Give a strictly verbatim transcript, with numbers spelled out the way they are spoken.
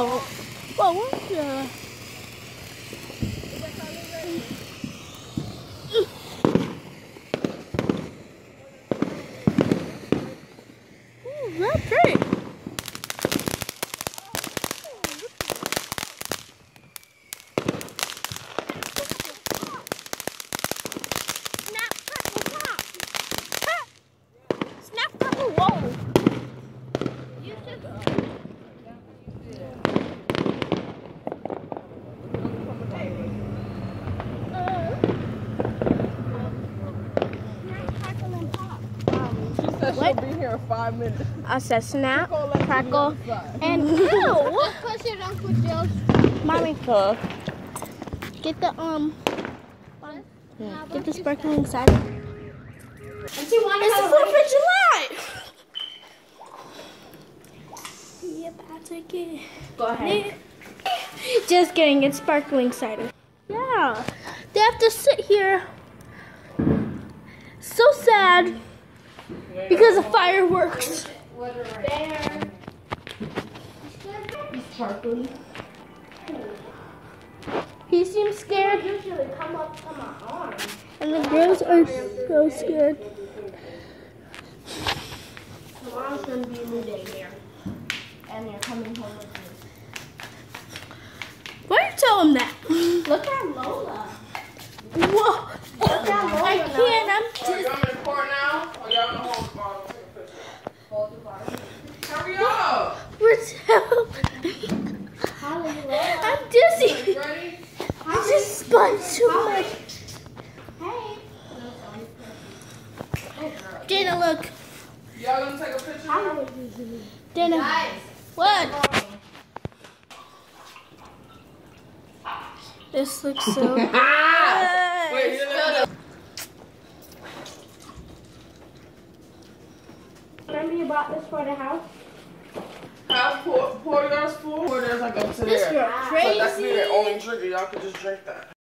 Whoa. Whoa, what the? Ooh, that's great. Snap, crackle, pop. Ha! Snap, crackle, whoa. You should go. What? She'll be here in five minutes. I said snap, crackle, and ew! Push it, Uncle Joe. Mommy, Huh? get the um, get the sparkling cider. And she wanted It's the Fourth of July. Yep, I'll take it. Go ahead. Just kidding. It's sparkling cider. Yeah, they have to sit here. So sad. Because of fireworks. There. Sparkly. He seems scared. Usually come up to my arm. And the girls are so scared. Tomorrow's gonna be a new day here. And you're coming home with me. Why do you tell him that? Look at Lola. Whoa. Look at Lola. I can't. I'm Are you just. on the court now? Or y'all in the home spot? Take a picture. Hold the bottle. Hurry up! We're telling. Hallelujah. I'm dizzy. Ready? I just spun too much. Hey. Dana, look. Y'all gonna take a picture now? Dana. Guys. What? This looks so good. Wait, you know Remember you bought this for the house? Have pour, pour yours full. Pour theirs like up to This there. girl So that's crazy. be their only drink. Y'all can just drink that.